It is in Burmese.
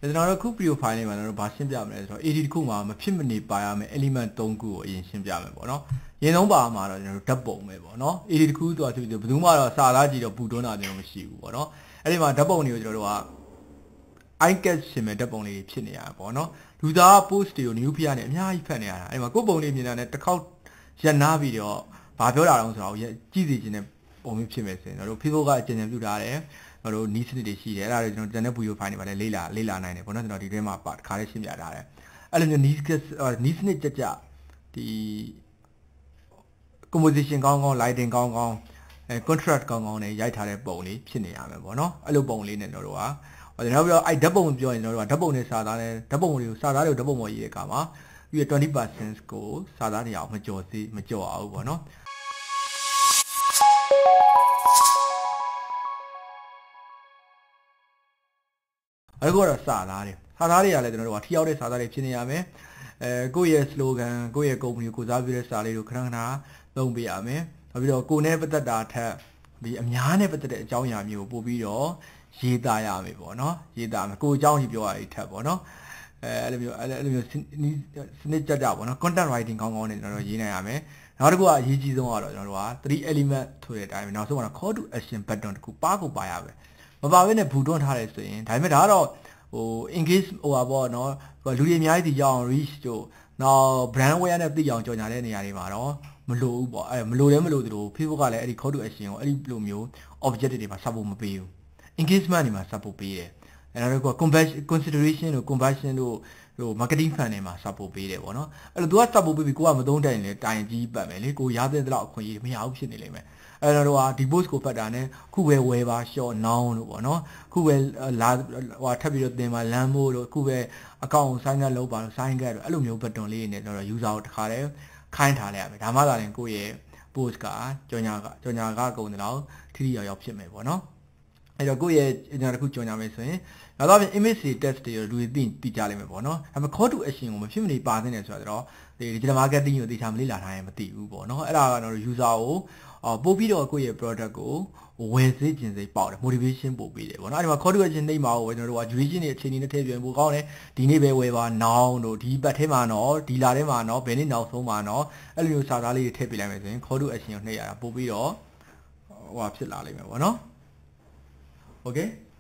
ကျွန်တော်တို့ခု video file လေးမှာကျွန်တော်တို့ဗာရှင်းပြမယ်ဆိုတော့ AD တစ်ခုမှာမဖြစ်မနေပါရမယ် element 3ခုကိုအရင်ရှင်းပြမယ်ပေါ့နော်။ရင်ဆုံးပါမှာတော့ကျွန်တော်တို့ဓာတ်ပုံပဲပေါ့နော်။ AD တစ်ခုဆိုတော့ဘယ်သူမှတော့စာသားကြည့်တော့ပူတွန်းတာကျွန်တော်မရှိဘူးပေါ့နော်။အဲ့ဒီမှာဓာတ်ပုံတွေကိုကျွန်တော်တို့က icon ရှင်မဲ့ဓာတ်ပုံလေးဖြစ်နေရတာပေါ့နော်။လူသား post တွေကို new ဖျားနေအများကြီးဖတ်နေရတာ။အဲ့ဒီမှာကိုယ်ပုံလေးမြင်တာနဲ့တစ်ခေါက်ရက်နာပြီးတော့ဘာပြောတာတော့ဆိုတော့ကြည့်စီခြင်းနဲ့ပုံမျိုးဖြစ်မယ်ဆိုရင်ကျွန်တော်တို့ Facebook ကအကျဉ်းပြုထားတယ်။တို့နီးစနစ်တွေရှိတယ်အဲ့ဒါတွေကျွန်တော်တန်တဲ့ video file တွေမှာလည်းလေ့လာနိုင်တယ်ပေါ့နော်ကျွန်တော်ဒီထဲမှာပါတစ်ခါလေးရှင်းပြထားတယ်အဲ့လိုမျိုးနီးစနစ်ကြကြဒီ composition ကောင်းကောင်း lighting ကောင်းကောင်းcontrast ကောင်းကောင်းနဲ့ရိုက်ထားတဲ့ပုံလေးဖြစ်နေရမယ်ပေါ့နော်အဲ့လိုပုံလေးနဲ့ကျွန်တော်တို့ကကျွန်တော်ပြောအဲ့ဓာတ်ပုံပြောရင်ကျွန်တော်တို့ကဓာတ်ပုံနဲ့စာသားနဲ့ဓာတ်ပုံတွေကိုစာသားတွေကိုဓာတ်ပုံပေါ်ရေးတဲ့အခါမှာဒီ 20% ကိုစာသားတွေအောင်မကျော်အောင်ပေါ့နော်အဲ့ကတော့စာသားတွေကလည်းကျွန်တော်တို့ကထိရောက်တဲ့စာသားတွေဖြစ်နေရမယ်ကိုယ့်ရဲ့ slogan ကိုယ့်ရဲ့ company ကိုစားပြတဲ့စာလေးကိုခဏသုံးပေးရမယ်နောက်ပြီးတော့ကိုယ်နဲ့ပတ်သက်တာထက်ဒီအများနဲ့ပတ်သက်တဲ့အကြောင်းအရာမျိုးကိုပို့ပြီးတော့ရေးသားရမယ်ပေါ့နော်ရေးသားမယ်ကိုယ်အကြောင်းကြီးပြောရတဲ့ထက်ပေါ့နော်အဲ့လိုမျိုးစနစ်ကြကြပေါ့နော် content writing ကောင်းကောင်းနဲ့ကျွန်တော်တို့ရေးနိုင်ရမယ်နောက်တစ်ခုကအရေးကြီးဆုံးကတော့ကျွန်တော်တို့က3 element ဆိုတဲ့အတိုင်းနောက်ဆုံးကတော့ call to action button တခုပါရမယ်မပါဘဲနဲ့ဘူတွန်းထားတယ်ဆိုရင်ဒါပေမဲ့ဒါကတော့engage ဟိုပါပေါ့နော်လူတွေအများကြီးဒီရောက်အောင် reach တို့နောက် brand aware နဲ့သိအောင်ကြော်ညာတဲ့နေရာတွေမှာတော့မလိုဘူးပေါ့မလိုသလို Facebook ကလည်းအဲ့ဒီ call to action ကိုအဲ့ဒီလိုမျိုး objective တွေမှာ support မပေးဘူး engagement တွေမှာ support ပေးတယ်အဲ့ဒါတော့ consideration တို့ conversion တို့marketing fan တွေမှာ support ပေးတယ်ပေါ့နော်အဲ့လို तू က support ပေးပြီးကိုကမသုံးတိုင်ရင်လည်းတိုင်ကြီးပတ်မယ်လေကိုရတဲ့လောက်အခွင့်အရေးမရဘူးဖြစ်နေလိမ့်မယ်အဲ့တော့ဒီ post ကိုဖတ်တာနဲ့ခုပဲဝယ်ပါ short now လို့ပေါ့နော်ခုပဲလာဟိုထပ်ပြီးတော့သင်ပါလမ်းမို့လို့ခုပဲ account ကို sign up လုပ်ပါလို့ sign up လို့အဲ့လိုမျိုး button လေးနဲ့တော့ user ကိုတခါတည်းခိုင်းထားလိုက်ရမယ်ဒါမှသာရင်ကိုယ့်ရဲ့ post ကကြော်ညာကကုန်တယ်လို့ထိထိရောက်ဖြစ်မယ်ပေါ့နော်အဲ့တော့ကိုယ့်ရဲ့အညာတစ်ခုကြော်ညာမယ်ဆိုရင်နောက်တော့ image test တွေလူတွေသိကြလိမ့်မယ်ပေါ့နော်ဒါပေမဲ့ call to action ကိုမဖြစ်မနေပါသင့်တယ်ဆိုတော့ဒီ digital marketing ကိုသိချာမလေ့လာထားရင်မသိဘူးပေါ့နော်အဲ့ဒါကတော့ user ကိုပို့ပြီးတော့ကိုယ့်ရဲ့ product ကိုဝယ်စေခြင်းစိတ်ပေါက်တယ် motivation ပို့ပေးတယ်ပေါ့နော်အဲ့ဒီမှာ call to action နှိမ့်မှာကိုကျွန်တော်တို့က duration တွေအချိန်တွေနဲ့ထည့်ပြန်ပို့ကောင်းတယ်ဒီနေ့ပဲဝယ်ပါ now တို့ဒီပတ်ထဲမှာတော့ဒီလာထဲမှာတော့ဘယ်နေ့နောက်ဆုံးမှာတော့အဲ့လိုမျိုးစာသားလေးတွေထည့်ပေးလိုက်မယ်ဆိုရင် call to action ကိုနှိမ့်ရတာပို့ပြီးတော့ဟိုဖြစ်လာလိမ့်မယ်ပေါ့နော် okay